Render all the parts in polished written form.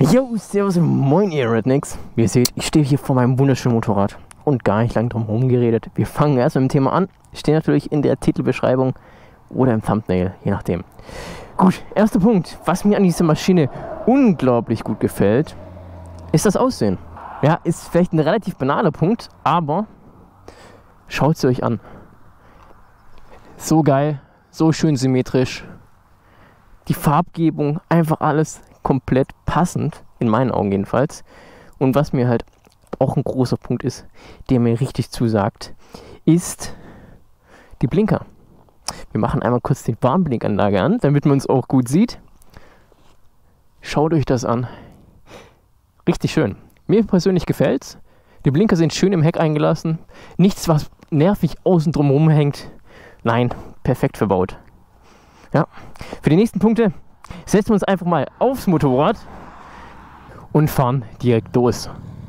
Yo, servus und moin ihr Rednecks. Wie ihr seht, ich stehe hier vor meinem wunderschönen Motorrad und gar nicht lang drum herum geredet. Wir fangen erst mit dem Thema an. Steht natürlich in der Titelbeschreibung oder im Thumbnail, je nachdem. Gut, erster Punkt, was mir an dieser Maschine unglaublich gut gefällt, ist das Aussehen. Ja, ist vielleicht ein relativ banaler Punkt, aber schaut sie euch an. So geil, so schön symmetrisch. Die Farbgebung, einfach alles komplett passend, in meinen Augen jedenfalls. Und was mir halt auch ein großer Punkt ist, der mir richtig zusagt, ist die Blinker. Wir machen einmal kurz die Warnblinkanlage an, damit man uns auch gut sieht. Schaut euch das an. Richtig schön. Mir persönlich gefällt's. Die Blinker sind schön im Heck eingelassen. Nichts, was nervig außen drum rumhängt. Nein, perfekt verbaut. Ja. Für die nächsten Punkte setzen wir uns einfach mal aufs Motorrad und fahren direkt los.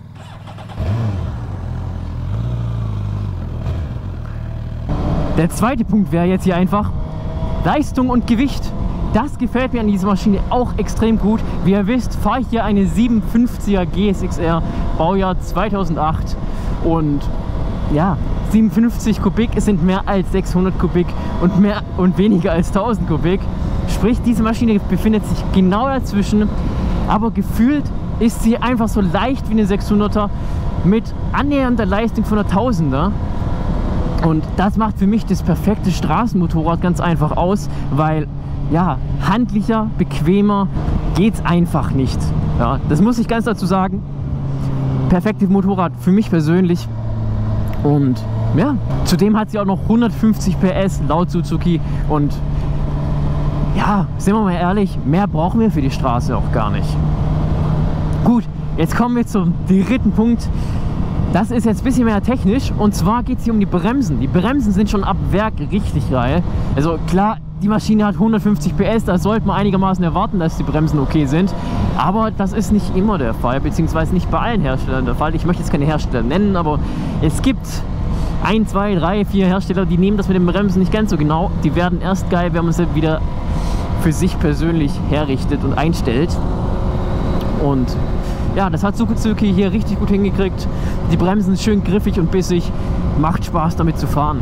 Der zweite Punkt wäre jetzt hier einfach Leistung und Gewicht. Das gefällt mir an dieser Maschine auch extrem gut. Wie ihr wisst, fahre ich hier eine 750er GSX-R, Baujahr 2008. Und ja, 57 Kubik sind mehr als 600 Kubik und weniger als 1000 Kubik. Sprich, diese Maschine befindet sich genau dazwischen, aber gefühlt ist sie einfach so leicht wie eine 600er mit annähernder Leistung von einer 1000er. Und das macht für mich das perfekte Straßenmotorrad ganz einfach aus, weil ja, handlicher, bequemer geht's einfach nicht. Ja, das muss ich ganz dazu sagen. Perfektes Motorrad für mich persönlich. Und ja, zudem hat sie auch noch 150 PS laut Suzuki und ja, sind wir mal ehrlich, mehr brauchen wir für die Straße auch gar nicht. Gut, jetzt kommen wir zum dritten Punkt. Das ist jetzt ein bisschen mehr technisch und zwar geht es hier um die Bremsen. Die Bremsen sind schon ab Werk richtig geil. Also klar, die Maschine hat 150 PS, da sollte man einigermaßen erwarten, dass die Bremsen okay sind. Aber das ist nicht immer der Fall, beziehungsweise nicht bei allen Herstellern der Fall. Ich möchte jetzt keine Hersteller nennen, aber es gibt 1, 2, 3, 4 Hersteller, die nehmen das mit den Bremsen nicht ganz so genau. Die werden erst geil, wenn man sie wieder für sich persönlich herrichtet und einstellt. Und ja, das hat Suzuki hier richtig gut hingekriegt. Die Bremsen sind schön griffig und bissig. Macht Spaß damit zu fahren.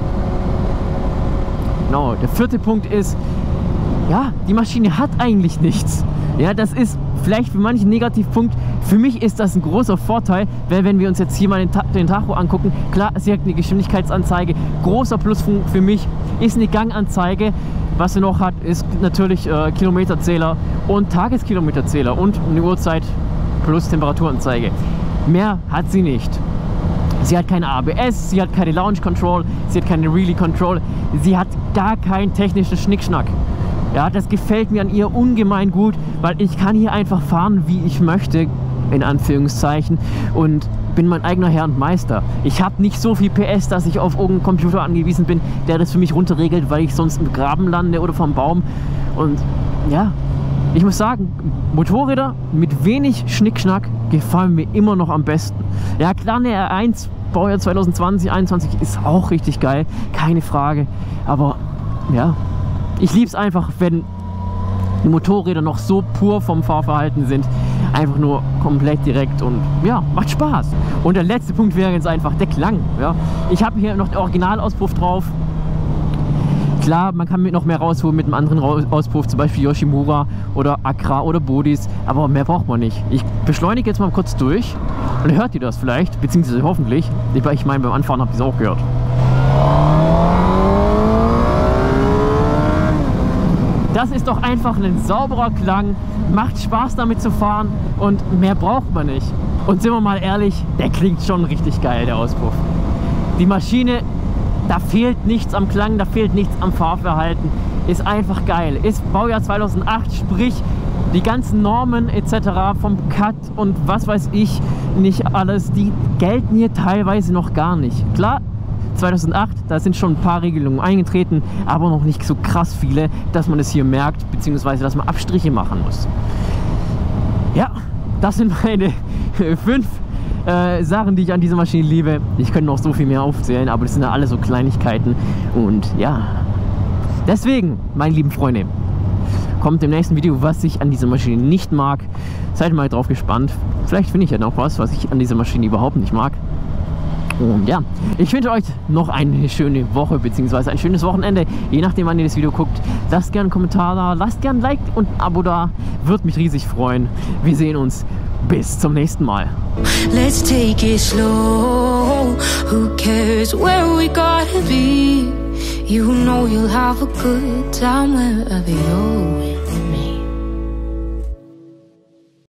Genau, der vierte Punkt ist, ja, die Maschine hat eigentlich nichts. Ja, das ist vielleicht für manche ein Negativpunkt. Für mich ist das ein großer Vorteil, weil wenn wir uns jetzt hier mal den Tacho angucken, klar, sie hat eine Geschwindigkeitsanzeige. Großer Pluspunkt für mich ist eine Ganganzeige. Was sie noch hat, ist natürlich Kilometerzähler und Tageskilometerzähler und eine Uhrzeit plus Temperaturanzeige. Mehr hat sie nicht. Sie hat keine ABS, sie hat keine Launch Control, sie hat keine Relay Control, sie hat gar keinen technischen Schnickschnack. Ja, das gefällt mir an ihr ungemein gut, weil ich kann hier einfach fahren, wie ich möchte, in Anführungszeichen, und bin mein eigener Herr und Meister. Ich habe nicht so viel PS, dass ich auf irgendeinen Computer angewiesen bin, der das für mich runterregelt, weil ich sonst im Graben lande oder vom Baum. Und ja, ich muss sagen, Motorräder mit wenig Schnickschnack gefallen mir immer noch am besten. Ja klar, eine R1 Baujahr 2020, 2021 ist auch richtig geil, keine Frage. Aber ja, ich liebe es einfach, wenn die Motorräder noch so pur vom Fahrverhalten sind. Einfach nur komplett direkt und ja, macht Spaß. Und der letzte Punkt wäre jetzt einfach der Klang. Ja. Ich habe hier noch den Originalauspuff drauf. Klar, man kann noch mehr rausholen mit einem anderen Auspuff, zum Beispiel Yoshimura oder Acra oder Bodis, aber mehr braucht man nicht. Ich beschleunige jetzt mal kurz durch und hört ihr das vielleicht, beziehungsweise hoffentlich. Ich meine, beim Anfahren habt ihr es auch gehört. Das ist doch einfach ein sauberer Klang, macht Spaß damit zu fahren und mehr braucht man nicht. Und sind wir mal ehrlich, der klingt schon richtig geil, der Auspuff. Die Maschine, da fehlt nichts am Klang, da fehlt nichts am Fahrverhalten, ist einfach geil. Ist Baujahr 2008, sprich die ganzen Normen etc. vom Cut und was weiß ich nicht alles, die gelten hier teilweise noch gar nicht. Klar, 2008, da sind schon ein paar Regelungen eingetreten, aber noch nicht so krass viele, dass man es hier merkt, beziehungsweise dass man Abstriche machen muss. Ja, das sind meine 5 Sachen, die ich an dieser Maschine liebe. Ich könnte noch so viel mehr aufzählen, aber das sind ja alle so Kleinigkeiten. Und ja, deswegen, meine lieben Freunde, kommt im nächsten Video, was ich an dieser Maschine nicht mag. Seid mal drauf gespannt. Vielleicht finde ich ja noch was ich an dieser Maschine überhaupt nicht mag. Und ja, ich wünsche euch noch eine schöne Woche bzw. ein schönes Wochenende, je nachdem, wann ihr das Video guckt. Lasst gerne einen Kommentar da, lasst gerne ein Like und ein Abo da, würde mich riesig freuen. Wir sehen uns, bis zum nächsten Mal. Let's take it slow. Who cares where we gotta be? You know you'll have a good time wherever you're with.